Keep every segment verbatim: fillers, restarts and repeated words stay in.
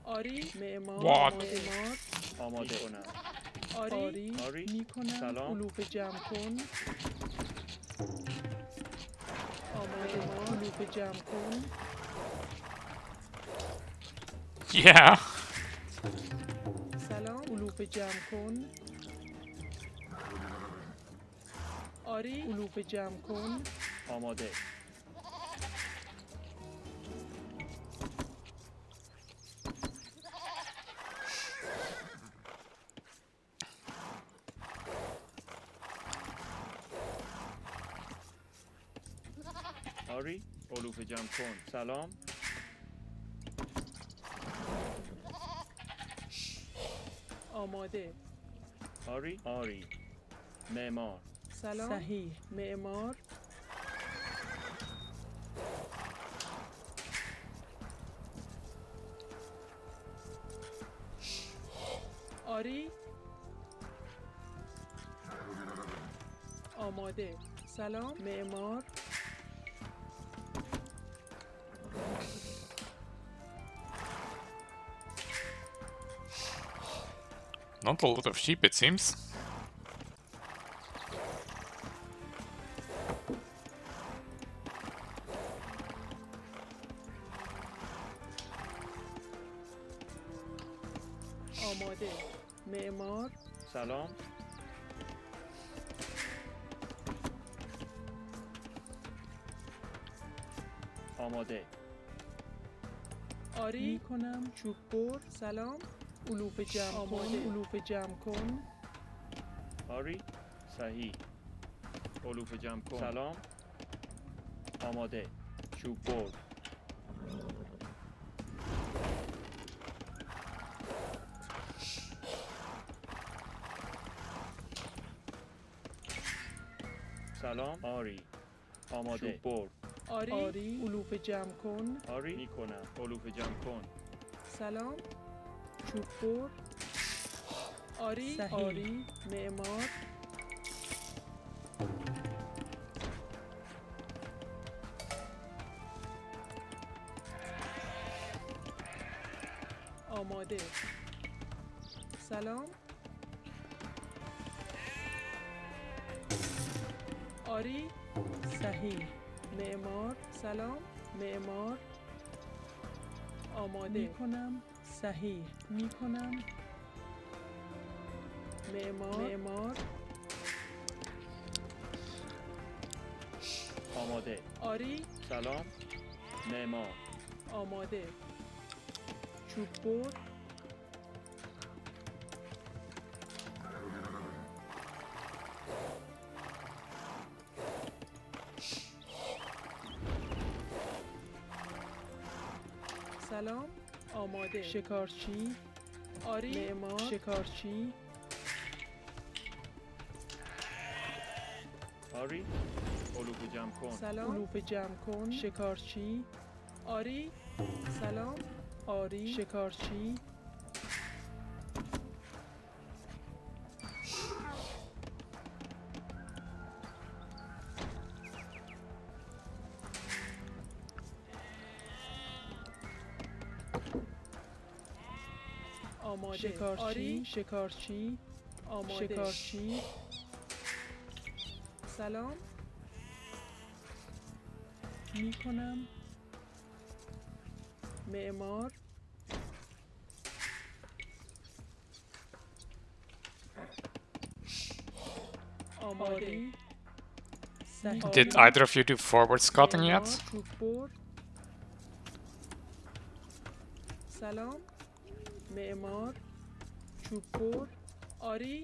آری معمار What? معمار آماده کنم. آری آری میکنم سلام. علوف جمع کن آماده ما علوف جمع کن Yeah. سلام علوف جمع کن آری علوف جمع کن آماده. آری علوف جمع کن. سلام. آماده آری آری معمار. سلام صحیح معمار آری آماده سلام معمار Not a lot of sheep, it seems. آماده معمار سلام. آماده. آری میکنم چوب بر سلام علوف جمع آماده علوف جمع کن آری صحیح. علوف جمع کن. سلام. آماده. چوب بر. سلام. آری آماده. چوب بر. آری آری علوف جمع کن آری میکنم. علوف جمع کن. سلام چوب بر آری صحیح. آری معمار آماده سلام آری صحیح معمار سلام معمار آماده میکنم صحیح میکنم معمار معمار آماده. آری سلام. معمار. آماده چوب بر سلام آماده شکارچی آری معمار شکارچی آری علوف جمع کن. سلام علوف جمع کن شکارچی آری سلام آری شکارچی آماده شکارچی آری شکارچی آماده شکارچی سلام میکنم معمار آماده صحیح. Did either of you do forward scouting معمار، yet? چوب بر سلام معمار چوب بر آری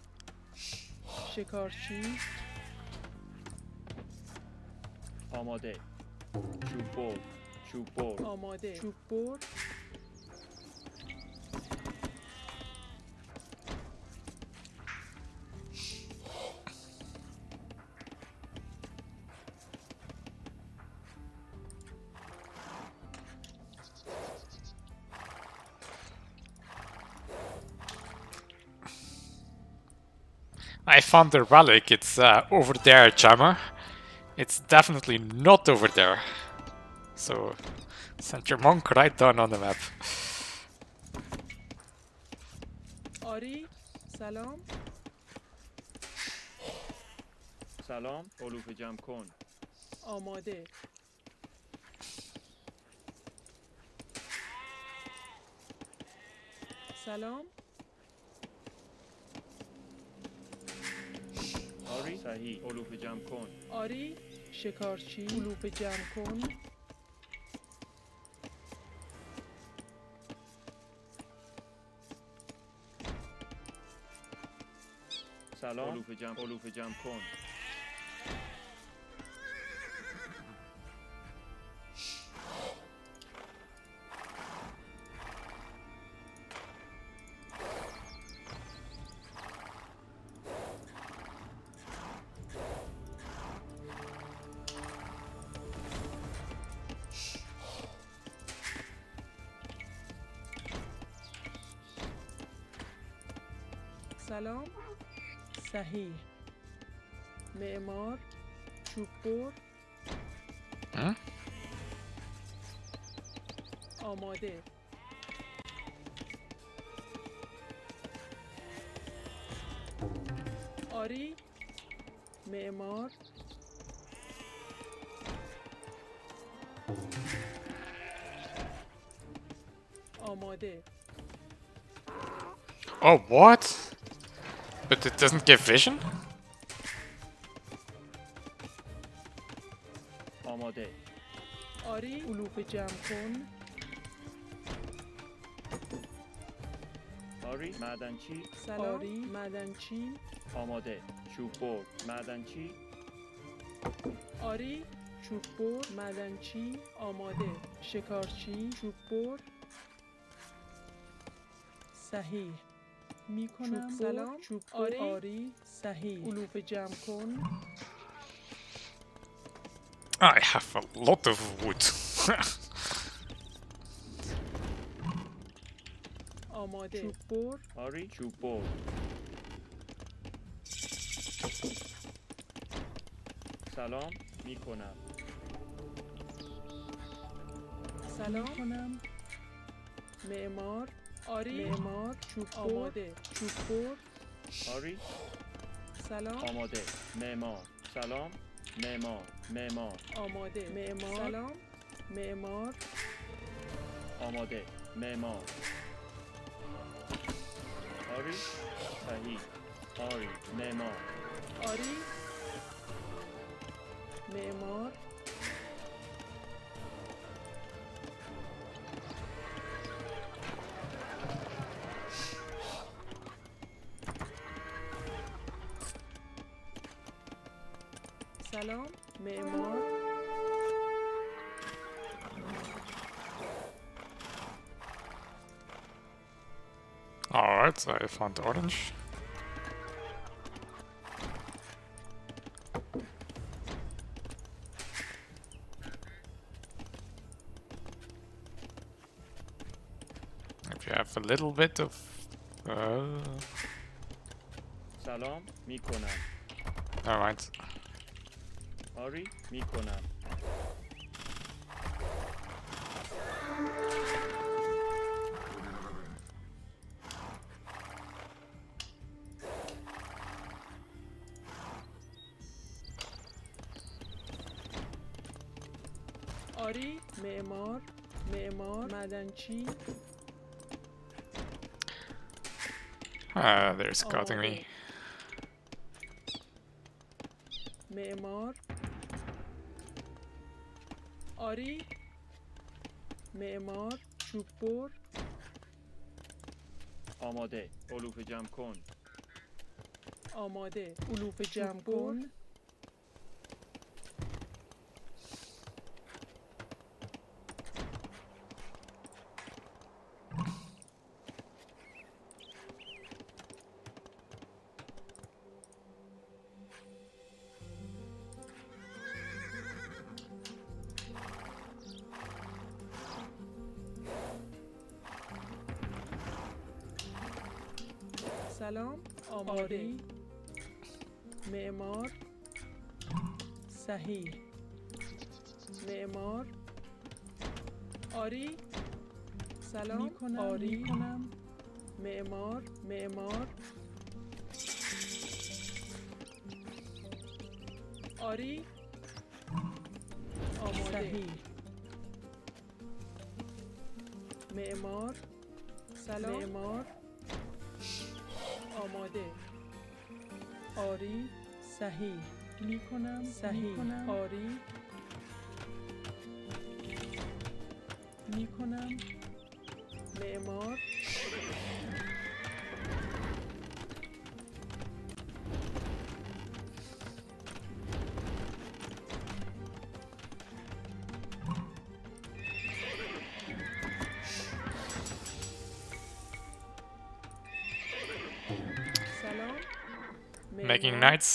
شکارچی آماده. چوب بر. چوب بر. آماده چوب بر I found the relic, it's uh, over there, Jammer. It's definitely not over there. So, send your monk right down on the map. آری سلام سلام علوف جمع کن. آماده سلام آری صحیح علوف جمع کن. آری شکارچی علوف جمع کن سلام علوف جمع علوف جمع کن. سلام صحیح معمار چوب بر Huh? آماده آری معمار آماده Oh, what? But it doesn't give vision? آماده آری علوف جمع کن آری معدنچی. سلام آری معدنچی آماده چوب بر معدنچی. آری چوب بر معدنچی آماده شکارچی چوب بر صحیح میکنم سلام چوب آری آری صحیح علوف جمع کن I have a lot of wood. آماده چوب بر آری چوب بر. سلام میکنم. سلام کنم معمار آری معمار چوب آماده چوب بر آری سلام آماده معمار. سلام معمار معمار. آماده معمار سلام معمار آماده معمار. آری صحیح آری معمار. آری معمار سلام معمار Alright, I found orange. If you have a little bit of... Uh, سلام میکنم. never mind. آری میکنم. آری معمار معمار معدنچی Ah, they're scouting me. معمار آری معمار چوب بر آماده علوف جمع کن. آماده علوف جمع کن سلام آماده معمار صحیح معمار آری سلام آری کنم معمار معمار آری آماده صحیح معمار سلام معمار آماده آری صحیح میکنم صحیح میکنم آری میکنم معمار سلام Making knights.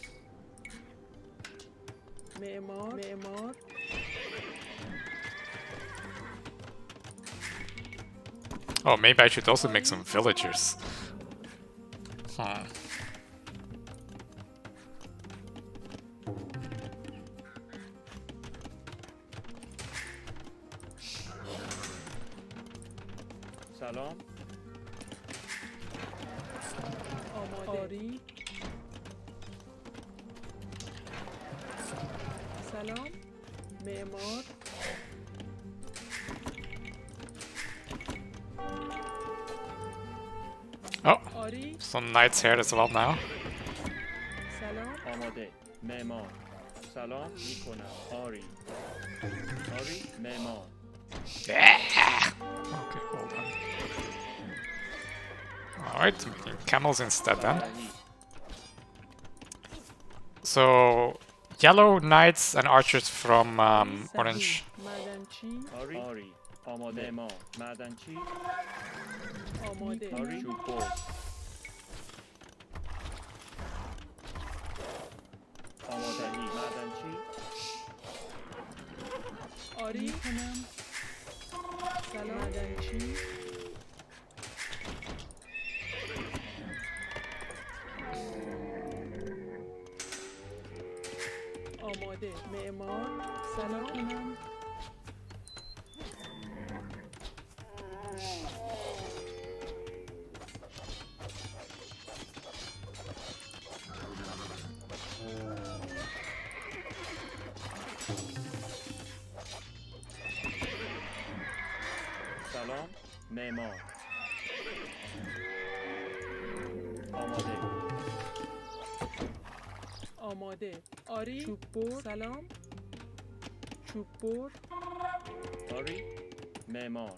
معمار معمار Oh, maybe I should also make some villagers. Hmm. سلام آماده آری سلام معمار Oh, آری some knights here as well now. سلام آماده معمار سلام میکنم آری آری معمار Okay, hold on. Alright, making camels instead then. صحیح So, yellow knights and archers from um, صحیح. orange. معدنچی آری آری آماده معمار معدنچی آماده آری چوب برد آماده معدنچی آری کنم سلام معدنچی آماده معمار سلام کنم سلام معمار آماده آماده آری چوب بر سلام چوب بر آری معمار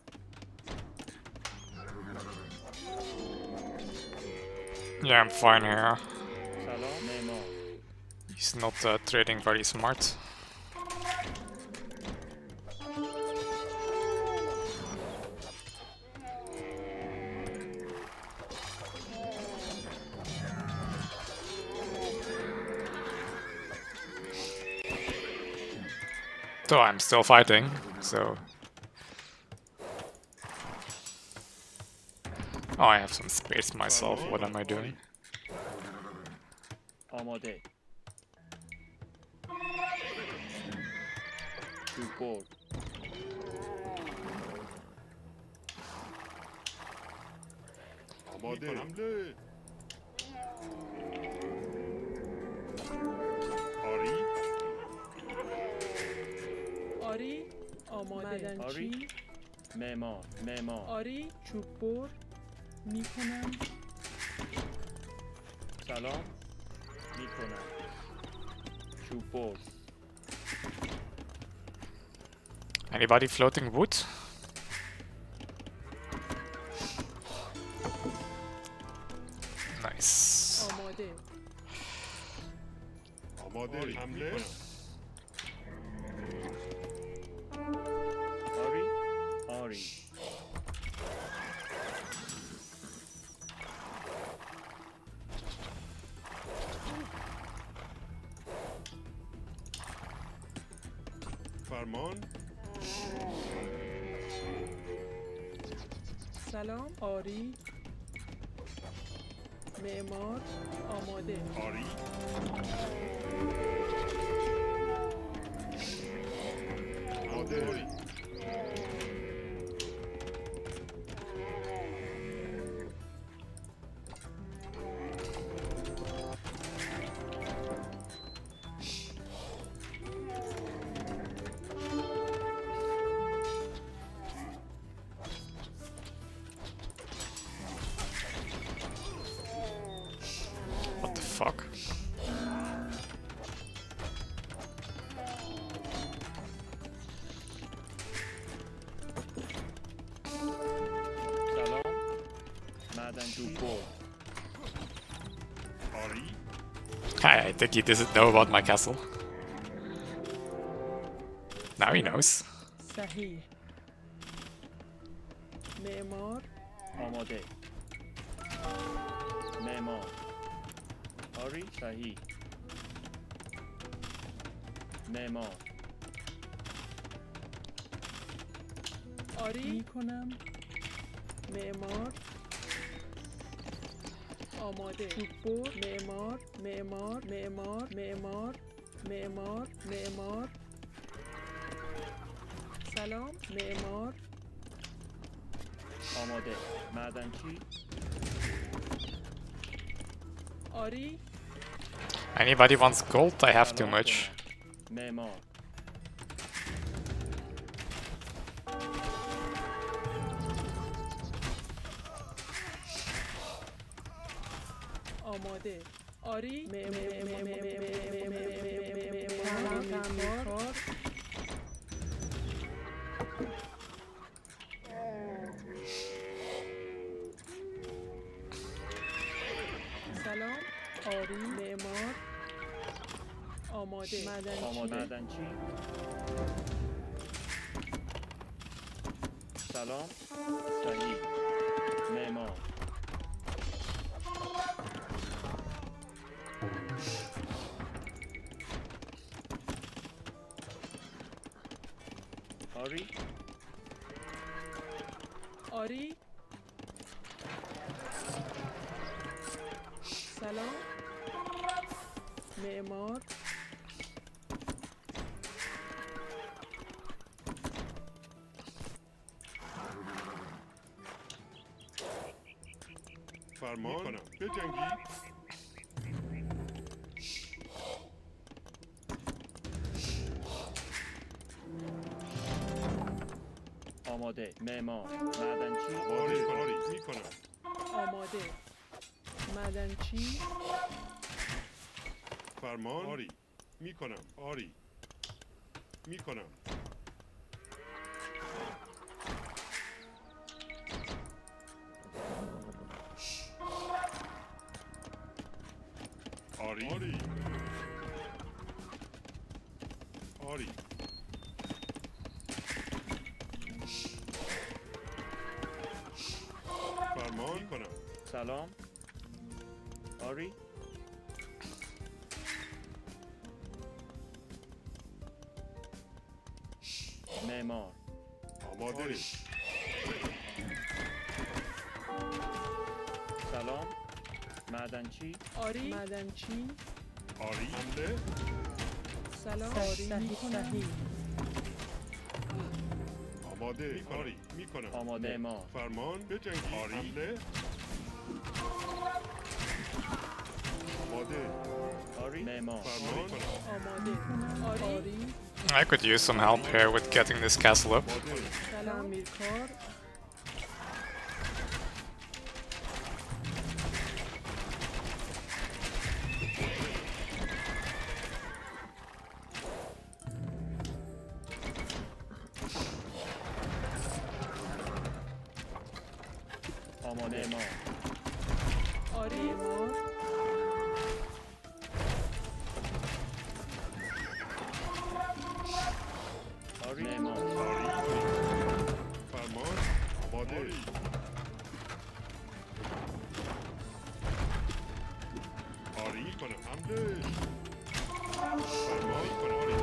Yeah, I'm fine here. سلام معمار He's not uh, trading very smart. So I'm still fighting, so... Oh, I have some space myself, what am I doing? آماده چوب برد آماده حمله آری آری آماده معدنچی آری معمار معمار آری چوب بر میکنم سلام میکنم چوب برد Anybody floating wood? Nice. آماده آماده حمله آری آری فرمان سلام آری معمار آماده آری آماده معدنچی برد. آری I think he doesn't know about my castle. Now he knows. صحیح. معمار آماده. معمار. آری صحیح. معمار. آری میکنم. معمار آماده. چوببر معمار معمار معمار معمار معمار معمار. سلام معمار. آماده. معدنچی. آری Anybody wants gold? I have too سلام much. کنم. معمار. آماده. آری تعمیرکار. سلام آری معمار آماده. معدنچی آماده. معدنچی. سلام. صحیح. معمار. آری. آری سلام معمار. فرمان کنم بجنگی آماده. معمار. معدنچی. آری آری میکنم آماده. معدنچی فرمان آری میکنم آری میکنم آری آری آری فرمان کنم سلام. آری. معمار. آماده سلام. معدنچی. آری معدنچی. آری حمله سلام آری صحیح. آماده آری میکنم آماده. معمار. فرمان بجنگی آری حمله آماده آری. معمار. فرمان کنم آماده. آری I could use some help here with getting this castle up. آماده تعمیرکار. آماده. معمار. آری معمار. آری. معمار. آری فرمان آماده آری کنم حمله فرمان کنم آری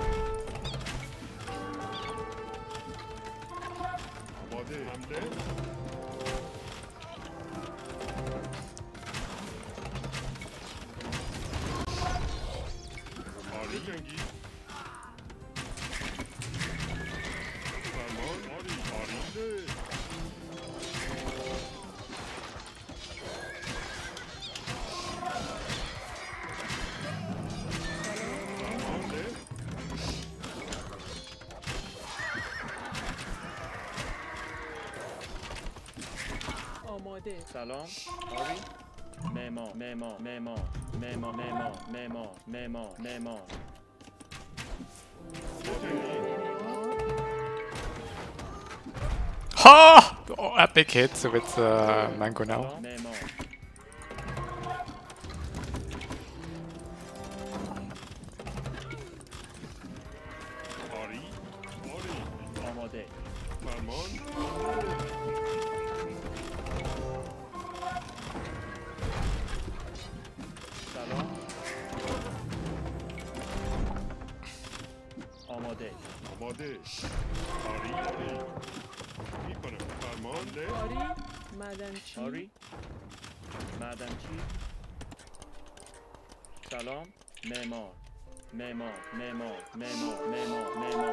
آماده حمله آری جنگی فرمان آری آرینده حمله آماده. سلام. آری. معمار. معمار. معمار. معمار. معمار. معمار. معمار. معمار. بجنگی معمار. Ha! oh, epic hit with uh, Mangonel. معمار آری آری آماده فرمان سلام آماده آماده آری آری میکنم فرمان ده آری معدنچی آری معدنچی سلام معمار معمار معمار معمار معمار معمار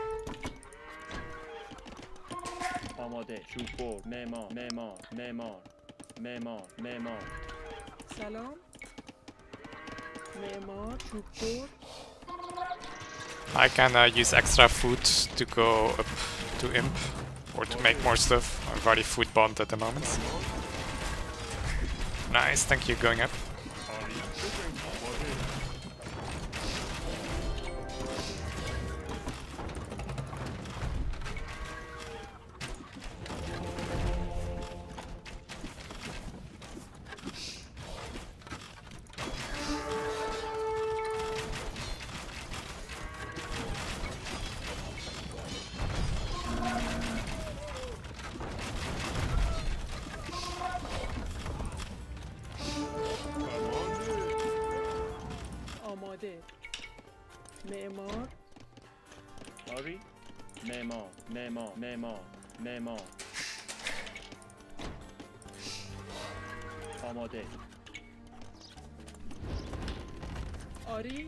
آماده چوب بر معمار معمار معمار معمار معمار سلام معمار چوب بر I can uh, use extra food to go up to Imp or to make more stuff. I'm already food bombed at the moment. Nice, thank you, going up. آری آماده فرمان ده آماده معمار آری معمار معمار معمار معمار آماده آری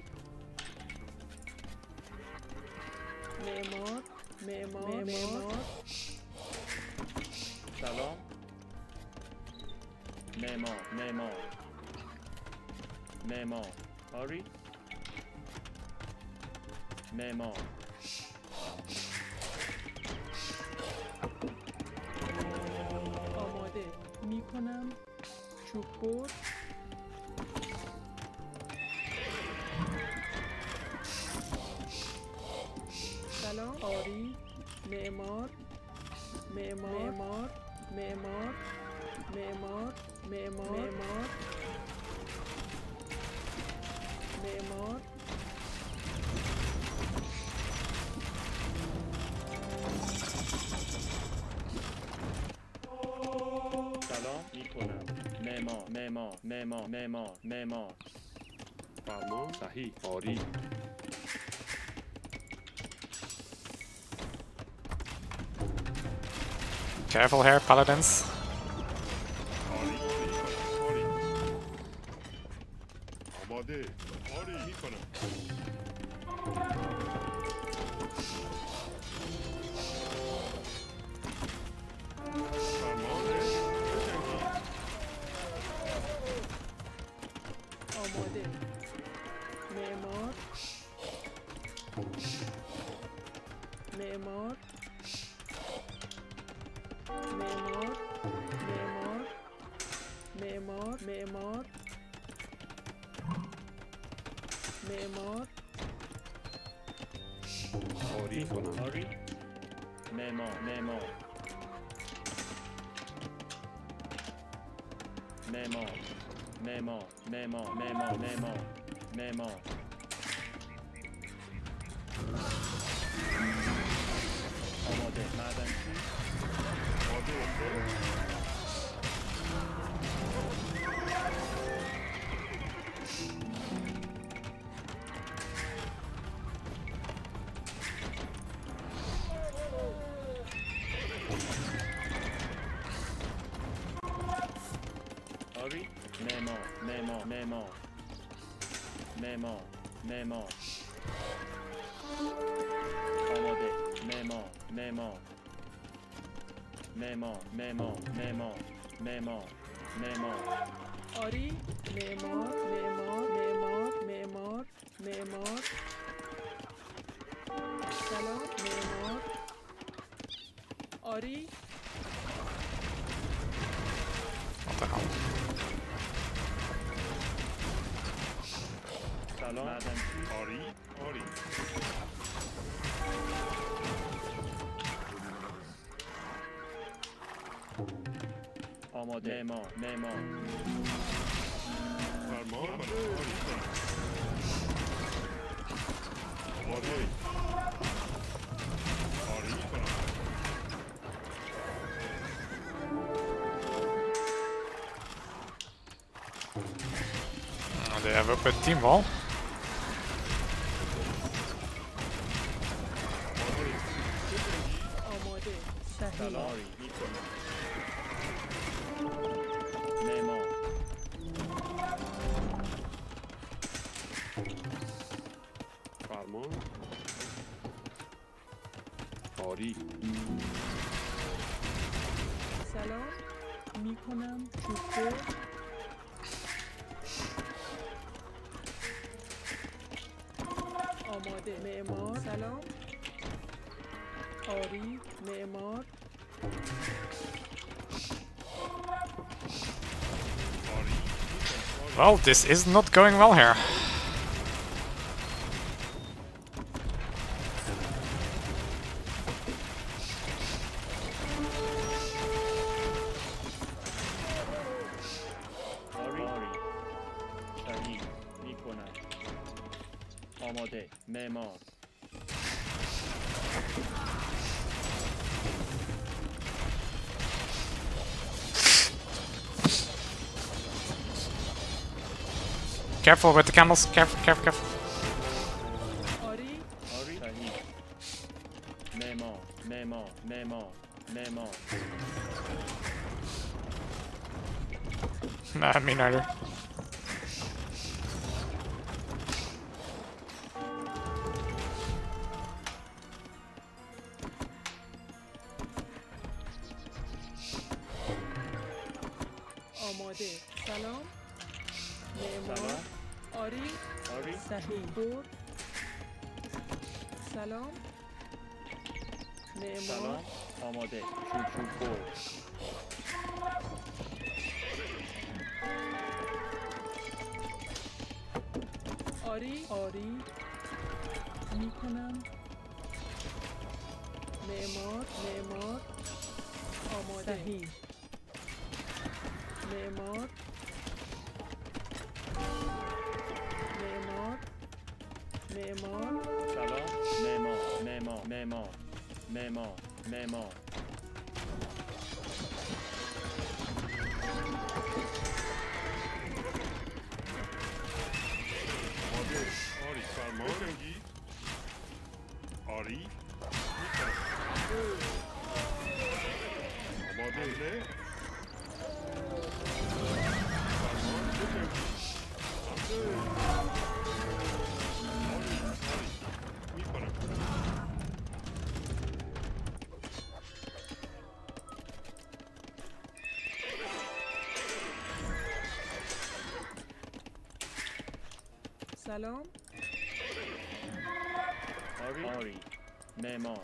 معمار معمار معمار سلام معمار معمار معمار آری معمار آماده میکنم چوب بر سلام آری معمار معمار معمار معمار معمار معمار معمار سلام میکنم معمار معمار معمار معمار معمار فرمان صحیح آری Careful here, paladins. آری آری آماده آری میکنم فرمان ده بجنگید آماده معمار معمار معمار معمار معمار معمار آری کنم آری معمار معمار معمار معمار معمار معمار معمار معمار آماده معدنچی آماده آری معمار معمار معمار معمار معمار آماده معمار معمار معمار معمار معمار معمار معمار آری معمار معمار معمار معمار معمار سلام معمار آری What the hell? سلام معدنچی آری آری آماده معمار معمار فرمان کنم آری کنم آماده آری کنم Oh, they have open team wall. آماده صحیح سلاری میکنم معمار فرمان آری سلام میکنم چوب آماده معمار سلام آری معمار Well, this is not going well here. آری آری صحیح میکنم آماده معمار Careful with the camels. Careful, careful, careful. آری آری صحیح معمار معمار معمار معمار Nah, me neither. آماده سلام معمار سلام آری آری صحیح برد سلام معمار سلام آماده چوب چوب برد آری آری میکنم معمار معمار آماده صحیح معمار معمار معمار سلام معمار معمار معمار معمار معمار آماده آری فرمان بجنگید آری میکنم آماده حمله فرمان بجنگید آری آری میکنم سلام آری آری معمار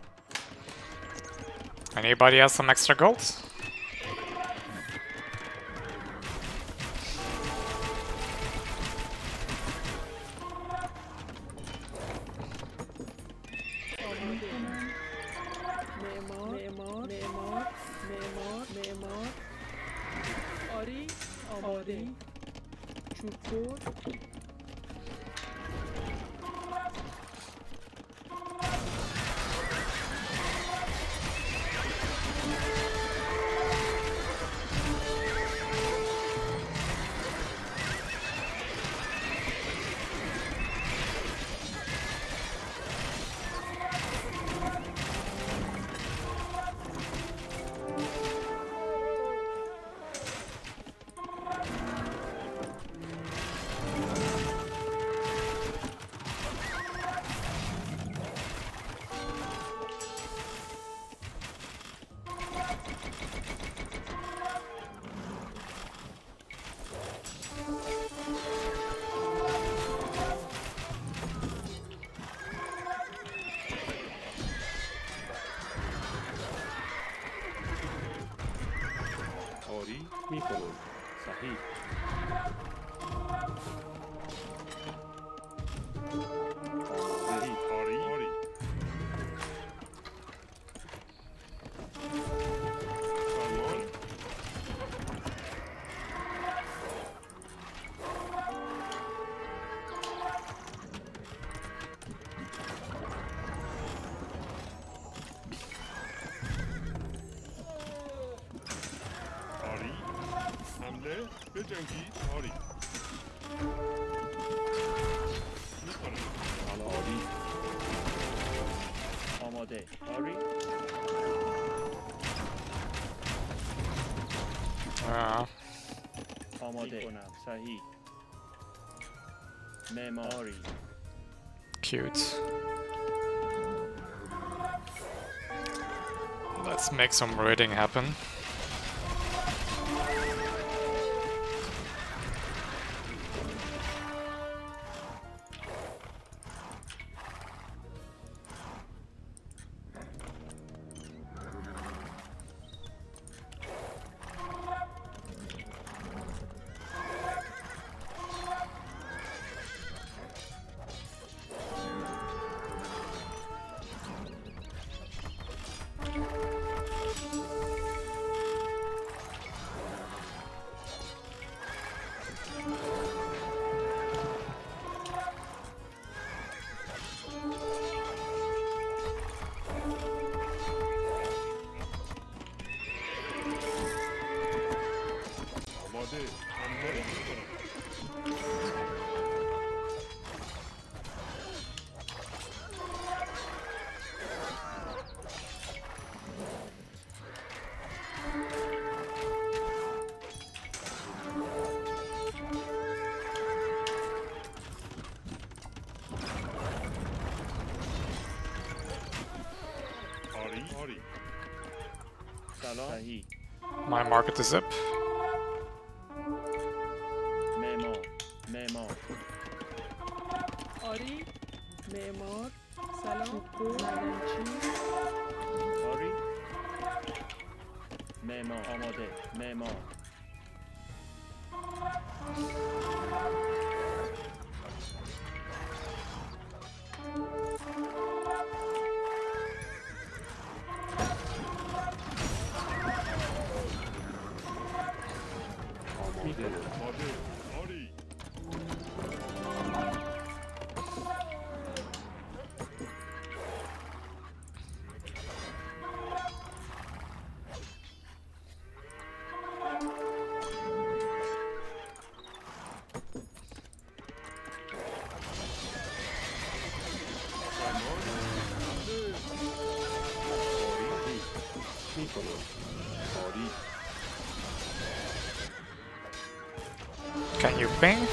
Anybody has some extra gold? آماده معمار معمار معمار معمار معمار آری آماده چوب برد آری میکنم صحیح صحیح آری آری فرمان حمله بجنگید. آری. میکنم. آری. آماده. آری. Ah, آماده. میکنم. صحیح. معماری. cute. Let's make some raiding happen. آماده. حمله میکنم. آری. آری. سلام. صحیح. My market is up. معمار. معمار. آری معمار سلام چوبو معدنچی آری. معمار. آماده. معمار. آماده. آماده. آری. Can you ping?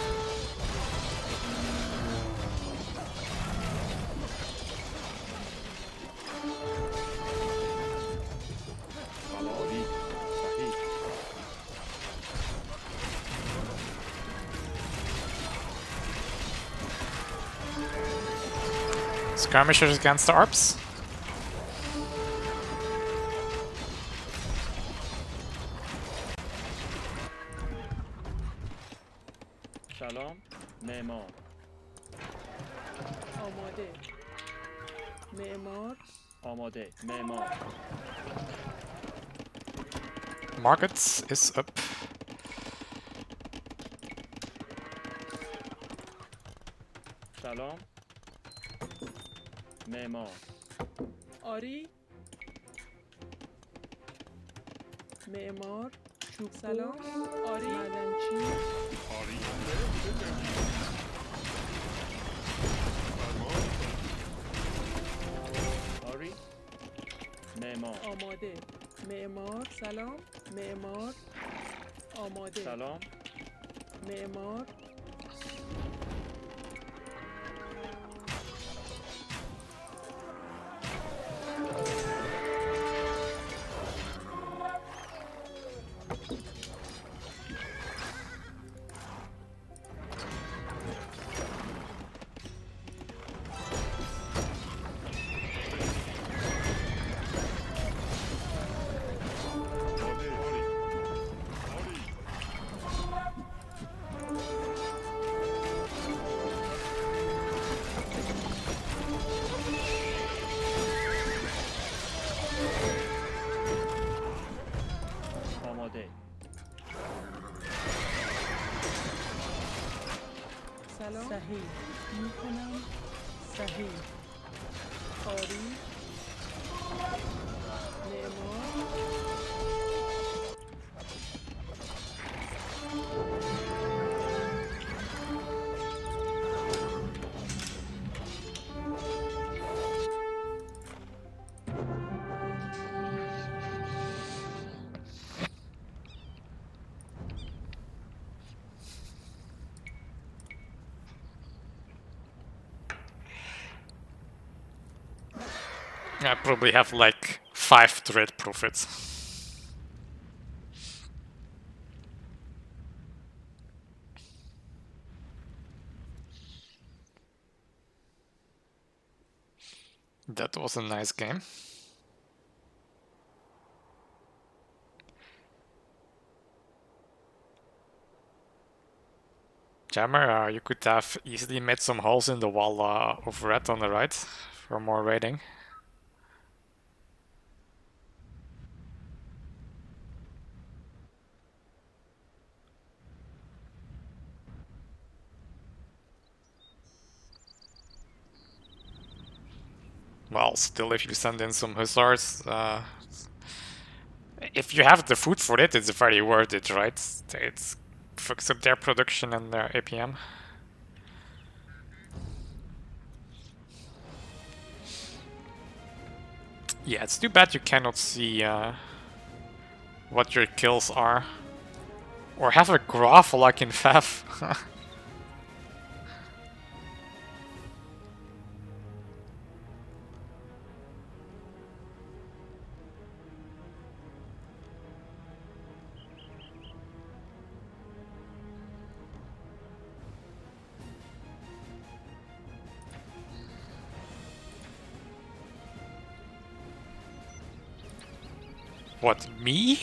آری. صحیح. Skirmishers against the A R Ps? سلام. معمار. آماده معمار آماده. معمار. Markets is up. سلام. معمار. آری معمار چوب سلام آری معدنچی آری. حمله بجنگید. فرمان. آری. معمار. آماده معمار سلام معمار آماده سلام. معمار آماده. آری. آری. آماده. سلام صحیح میکنم صحیح آری معمار I probably have like five trade profits. That was a nice game. Jammer, uh, you could have easily made some holes in the wall uh, of red on the right for more raiding. Well, still, if you send in some hussars, uh, if you have the food for it, it's very worth it, right? It fucks up their production and their A P M. Yeah, it's too bad you cannot see uh, what your kills are. Or have a graph like in F A F. What, me?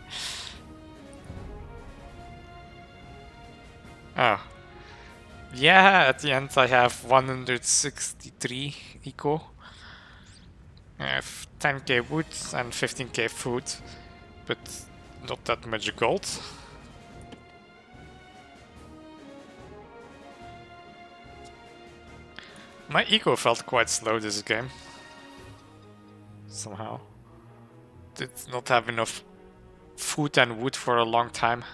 Oh. Yeah, at the end I have one hundred sixty-three eco. I have ten K wood and fifteen K food, but not that much gold. My eco felt quite slow this game. Somehow. Did not have enough food and wood for a long time.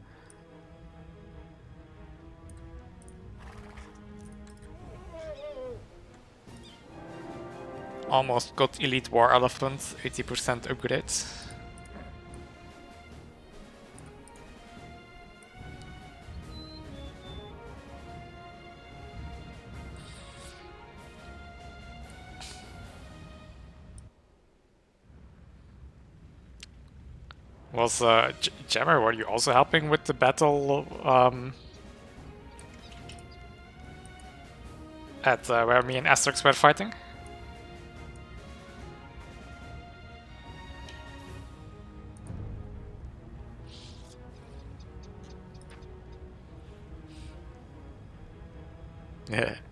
Almost got Elite War Elephant, eighty percent upgrade. Was uh, J Jammer, were you also helping with the battle um, at uh, where me and Asterix were fighting? Yeah.